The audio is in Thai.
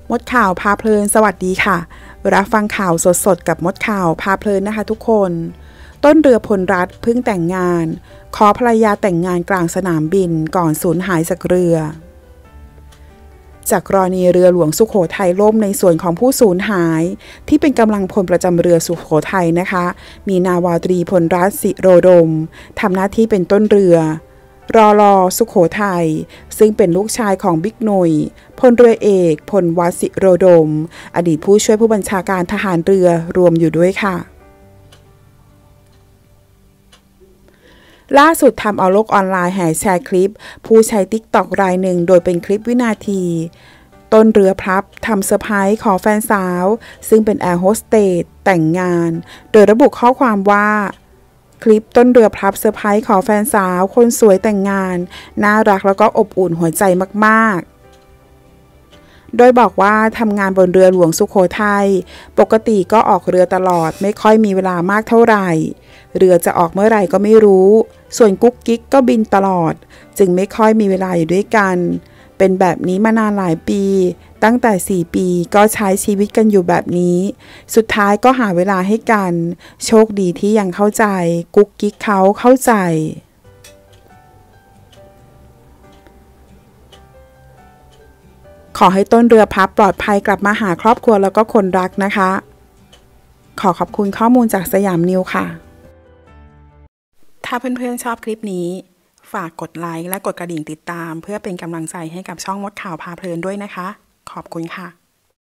มดข่าวพาเพลินสวัสดีค่ะรับฟังข่าวสดๆกับมดข่าวพาเพลินนะคะทุกคนต้นเรือพลรัตน์เพิ่งแต่งงานขอภรรยาแต่งงานกลางสนามบินก่อนสูญหายจากเรือจากกรณีเรือหลวงสุโขทัยล่มในส่วนของผู้สูญหายที่เป็นกำลังพลประจำเรือสุโขทัยนะคะมีนาวาตรีพลรัตน์ศิโรดมทำหน้าที่เป็นต้นเรือรอสุโขทัยซึ่งเป็นลูกชายของบิ๊กหนุ่ยพลเรือเอกพลวัฒน์ศิโรดมอดีตผู้ช่วยผู้บัญชาการทหารเรือรวมอยู่ด้วยค่ะล่าสุดทำเอาโลกออนไลน์แห่แชร์คลิปผู้ใช้ TikTok รายหนึ่งโดยเป็นคลิปวินาทีต้นเรือพลับทำเซอร์ไพรส์ขอแฟนสาวซึ่งเป็นแอร์โฮสเตสแต่งงานโดยระบุข้อความว่าคลิปต้นเรือพลับเซอร์ไพรส์ขอแฟนสาวคนสวยแต่งงานน่ารักแล้วก็อบอุ่นหัวใจมากๆโดยบอกว่าทำงานบนเรือหลวงสุโขทัยปกติก็ออกเรือตลอดไม่ค่อยมีเวลามากเท่าไหร่เรือจะออกเมื่อไหร่ก็ไม่รู้ส่วนกุ๊กกิ๊กก็บินตลอดจึงไม่ค่อยมีเวลาอยู่ด้วยกันเป็นแบบนี้มานานหลายปีตั้งแต่4 ปีก็ใช้ชีวิตกันอยู่แบบนี้สุดท้ายก็หาเวลาให้กันโชคดีที่ยังเข้าใจกุ๊กกิ๊กเขาเข้าใจขอให้ต้นเรือพลับปลอดภัยกลับมาหาครอบครัวแล้วก็คนรักนะคะขอบคุณข้อมูลจากสยามนิวค่ะถ้าเพื่อนๆชอบคลิปนี้ฝากกดไลค์และกดกระดิ่งติดตามเพื่อเป็นกำลังใจให้กับช่องมดข่าวพาเพลินด้วยนะคะขอบคุณค่ะ